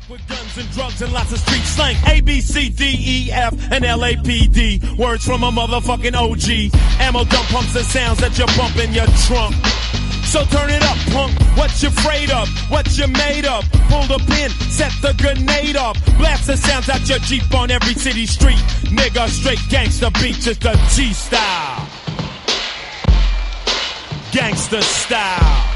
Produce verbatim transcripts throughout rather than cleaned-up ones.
With guns and drugs and lots of street slang. A, B, C, D, E, F, and L A P D. Words from a motherfucking O G. Ammo dump pumps the sounds that you bump in your trunk. So turn it up, punk. What you afraid of? What you made of? Pull the pin, set the grenade off. Blast the sounds out your Jeep on every city street. Nigga, straight gangster beat, just the G-style. Gangster style.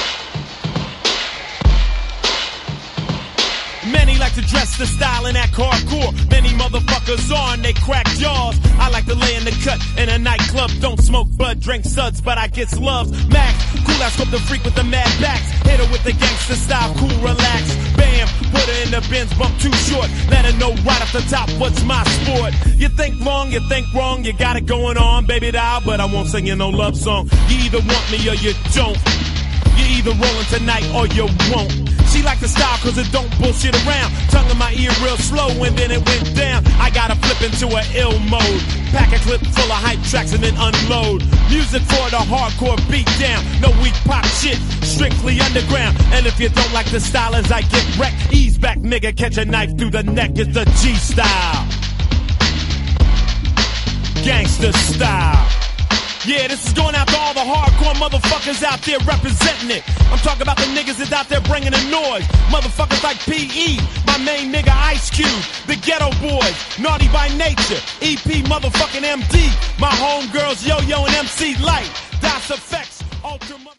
Many like to dress the style and act hardcore. Many motherfuckers on, they crack jaws. I like to lay in the cut in a nightclub. Don't smoke bud, drink suds, but I get loves. Max, cool, I scope the freak with the mad backs. Hit her with the gangster style, cool, relax. Bam, put her in the bins, bump too short. Let her know right off the top what's my sport. You think wrong, you think wrong, you got it going on, baby doll. But I won't sing you no love song. You either want me or you don't. You either rollin' tonight or you won't. She like the style cause it don't bullshit around. Tongue in my ear real slow and then it went down. I gotta flip into a ill mode. Pack a clip full of hype tracks and then unload. Music for the hardcore beat down. No weak pop shit, strictly underground. And if you don't like the style as I get wrecked, ease back nigga, catch a knife through the neck. It's the G-style. Gangster style. Yeah, this is going out to all the hardcore motherfuckers out there representing it. I'm talking about the niggas that's out there bringing the noise. Motherfuckers like P E, my main nigga Ice Cube, the Ghetto Boys, Naughty by Nature, E P motherfucking M D, my homegirls Yo-Yo and M C Light, Das Effects, Ultra.